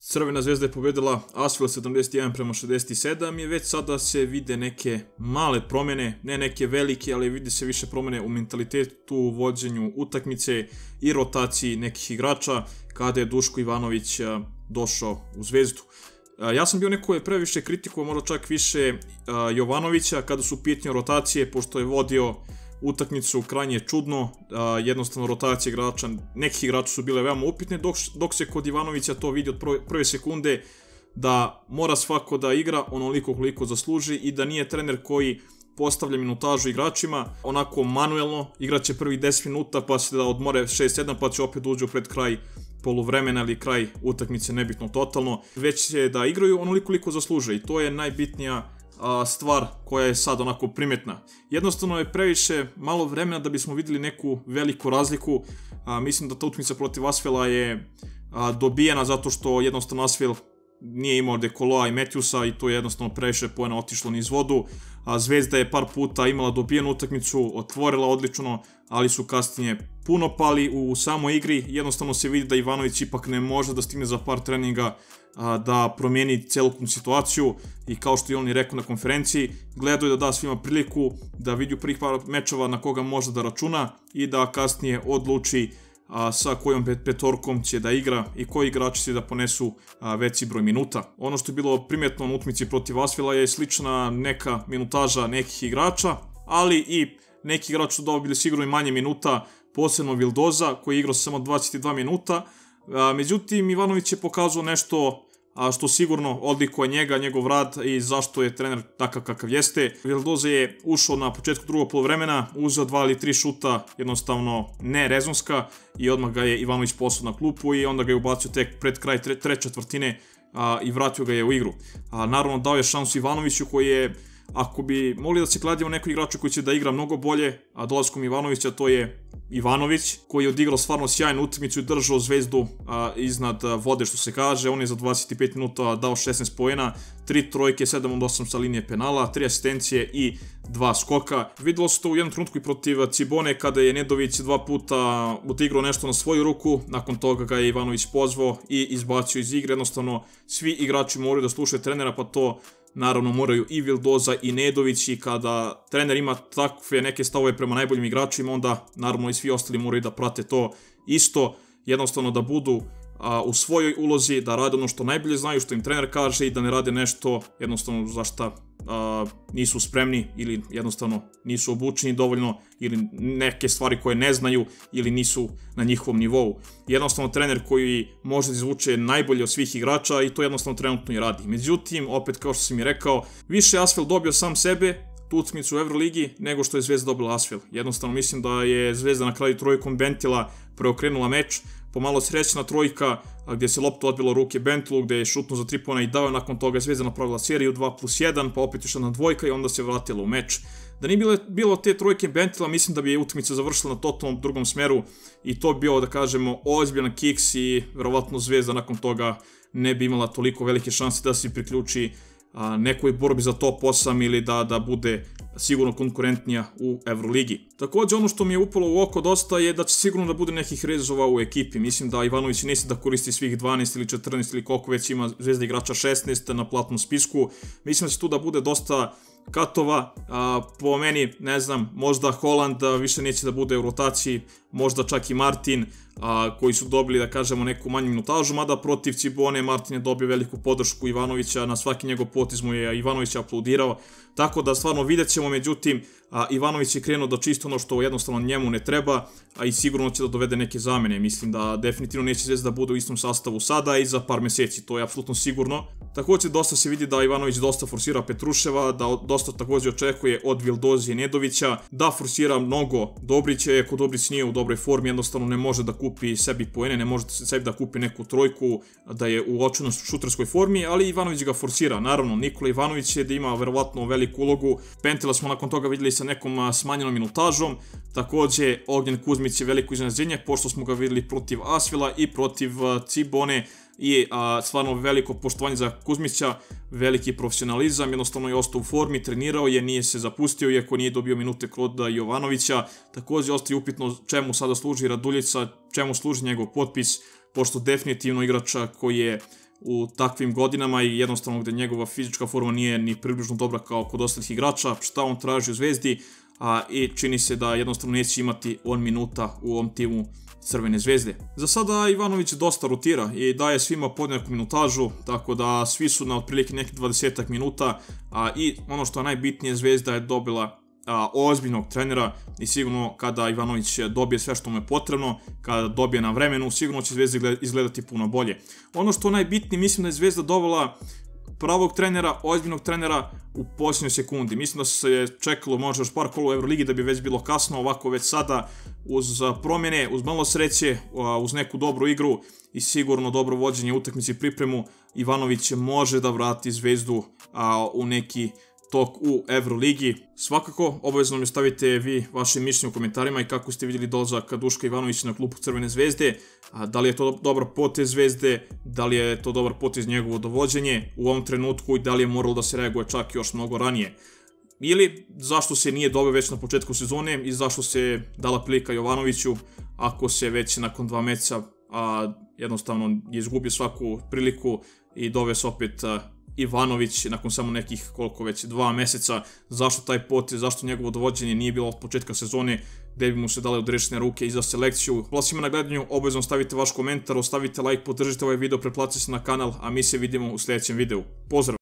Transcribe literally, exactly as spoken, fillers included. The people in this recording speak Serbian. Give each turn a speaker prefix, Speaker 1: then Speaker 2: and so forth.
Speaker 1: Crvena zvezda je pobedila Asvel sedamdeset jedan prema šezdeset sedam i već sada se vide neke male promjene, ne neke velike, ali vidi se više promjene u mentalitetu, vođenju utakmice i rotaciji nekih igrača kada je Duško Ivanović došao u Zvezdu. Ja sam bio neko koji je previše kritikovao, možda čak više Jovanovića kada su u pitanju rotacije, pošto je vodio utakmicu krajnje čudno, jednostavno rotacije igrača, nekih igrača su bile veoma upitne, dok, dok se kod Ivanovića to vidi od prve, prve sekunde da mora svako da igra onoliko koliko zasluži i da nije trener koji postavlja minutažu igračima, onako manuelno, igraće prvih deset minuta pa će da odmore šest sedam pa će opet uđu pred kraj poluvremena ili kraj utakmice, nebitno totalno, već će da igraju onoliko koliko zasluže i to je najbitnija stvar koja je sad onako primetna. Jednostavno je previše malo vremena da bismo videli neku veliku razliku. A, mislim da ta utakmica protiv Asvela je a, dobijena zato što jednostavno Asvel nije imao Dekoloa i Matthewsa i to je jednostavno previše poena otišlo niz vodu. A Zvezda je par puta imala dobijenu utakmicu, otvorila odlično, ali su kasnije puno pali u samoj igri. Jednostavno se vidi da Ivanović ipak ne može da stigne za par treninga a, da promijeni celokupnu situaciju i kao što je on i rekao na konferenciji, gledao je da da svima priliku da vidi u prvih par mečeva na koga može da računa i da kasnije odluči a, sa kojom petorkom će da igra i koji igrači će da ponesu a, veći broj minuta. Ono što je bilo primetno na utakmici protiv Asvela je slična neka minutaža nekih igrača, ali i neki igrači su dobili sigurno i manje minuta, posebno Vildoza koji je igrao samo dvadeset dva minuta. A, međutim, Ivanović je pokazao nešto a što sigurno odlikuje njega, njegov rad i zašto je trener takav kakav jeste. Vildoza je ušao na početku drugog poluvremena, uzeo dva ili tri šuta, jednostavno ne rezonska, i odmah ga je Ivanović poslao na klupu i onda ga je ubacio tek pred kraj tre, treće četvrtine a, i vratio ga je u igru. A, naravno dao je šansu Ivanoviću koji je, ako bi mogli da se kladimo neko igrača koji će da igra mnogo bolje, a dolaskom Ivanovića, to je Ivanović, koji je odigrao stvarno sjajnu utakmicu i držao Zvezdu a, iznad a, vode, što se kaže. On je za dvadeset pet minuta dao šesnaest poena, tri trojke, sedam od osam sa linije penala, tri asistencije i dva skoka. Videlo se to u jednom trenutku i protiv Cibone kada je Nedović dva puta odigrao nešto na svoju ruku, nakon toga ga je Ivanović pozvao i izbacio iz igre. Jednostavno svi igrači moraju da slušaju trenera, pa to naravno moraju i Vildoza i Nedović, i kada trener ima takve neke stavove prema najboljim igračima, onda naravno i svi ostali moraju da prate to isto, jednostavno da budu a, u svojoj ulozi, da rade ono što najbolje znaju, što im trener kaže, i da ne rade nešto jednostavno za šta a, nisu spremni ili jednostavno nisu obučeni dovoljno, ili neke stvari koje ne znaju ili nisu na njihovom nivou. Jednostavno trener koji može da izvuče najbolje od svih igrača i to jednostavno trenutno i radi. Međutim, opet kao što sam i rekao, više Asvel dobio sam sebe tu utakmicu u Evroligi nego što je Zvezda dobila Asvel. Jednostavno mislim da je Zvezda na kraju trojkom Bentila preokrenula meč, pomalo srećna trojka gdje se lopta odbila ruke Bentilu, gdje je šutnuo za tri poena i dao, nakon toga je Zvezda napravila seriju dva plus jedan, pa opet išla na dvojka i onda se vratila u meč. Da nije bilo, bilo te trojke Bentila, mislim da bi je utakmica završila na totalnom drugom smeru i to bi bio, da kažemo, ozbiljan kiks i verovatno Zvezda nakon toga ne bi imala toliko velike šanse da se priključi a, nekoj borbi za top osam ili da, da bude sigurno konkurentnija u Evroligi. Također ono što mi je upalo u oko dosta je da će sigurno da bude nekih rezova u ekipi. Mislim da Ivanović neće da koristi svih dvanaest ili četrnaest ili koliko već ima Zvezda igrača šesnaest na platnom spisku. Mislim da će tu da bude dosta katova, a, po meni, ne znam, možda Holland a, više neće da bude u rotaciji, možda čak i Martin, a, koji su dobili, da kažemo, neku manju minutažu, mada protiv Cibone Martin je dobio veliku podršku Ivanovića, na svaki njegov potez mu je Ivanović aplaudirao, tako da stvarno vidjet ćemo. Međutim, a, Ivanović je krenuo da čisti ono što jednostavno njemu ne treba, a i sigurno će da dovede neke zamene. Mislim da definitivno neće Zvezda da bude u istom sastavu sada i za par meseci, to je apsolutno sigurno. Također dosta se vidi da Ivanović dosta forsira Petruševa, da dosta također očekuje od Vildoze i Nedovića, da forsira mnogo Dobrića, ako Dobrić nije u dobroj formi, jednostavno ne može da kupi sebi poene, ne može sebi da kupi neku trojku, da je u očinoj šuterskoj formi, ali Ivanović ga forsira. Naravno, Nikola Ivanović je da ima verovatno veliku ulogu, Pentila smo nakon toga vidjeli sa nekom smanjenom minutažom, također Ognjen Kuzmić je veliko iznenađenje, pošto smo ga vidjeli protiv Asvela i protiv Cibone, i a, stvarno veliko poštovanje za Kuzmića, veliki profesionalizam, jednostavno je ostao u formi, trenirao je, nije se zapustio, iako nije dobio minute kod Jovanovića. Također ostaje upitno čemu sada služi Raduljica, čemu služi njegov potpis, pošto definitivno igrača koji je u takvim godinama i jednostavno gde njegova fizička forma nije ni približno dobra kao kod ostalih igrača, šta on traži u Zvezdi, a, i čini se da jednostavno neće imati on minuta u ovom timu Crvene zvezde. Za sada Ivanović dosta rotira i daje svima podjednaku minutažu, tako da svi su na otprilike nekih dvadesetak minuta, a, i ono što je najbitnije, Zvezda je dobila a, ozbiljnog trenera i sigurno kada Ivanović dobije sve što mu je potrebno, kada dobije na vremenu, sigurno će Zvezda izgledati puno bolje. Ono što je najbitnije, mislim da je Zvezda dobila pravog trenera, ozbiljnog trenera u posljednjoj sekundi. Mislim da se čekalo možda još par kola u Euroligi da bi već bilo kasno, ovako već sada uz promjene, uz malo sreće, uz neku dobru igru i sigurno dobro vođenje utakmice i pripremu, Ivanović može da vrati Zvezdu u neki tok u Euroligi. Svakako, obavezno mi stavite vi vaše mišljenje u komentarima i kako ste vidjeli dolazak Duška Ivanovića na klupu Crvene zvezde, da li je to dobar potez Zvezde, da li je to dobar potez njegovo dovođenje u ovom trenutku i da li je moralo da se reaguje čak još mnogo ranije. Ili zašto se nije dobio već na početku sezone i zašto se dala prilika Jovanoviću ako se već nakon dva meseca jednostavno je izgubio svaku priliku i doveo se opet Ivanović nakon samo nekih koliko već dva meseca, zašto taj potez, zašto njegovo dovođenje nije bilo od početka sezone gde bi mu se dale odrešene ruke i za selekciju. Hvala svima na gledanju, obavezno stavite vaš komentar, ostavite like, podržite ovaj video, pretplatite se na kanal, a mi se vidimo u sljedećem videu. Pozdrav!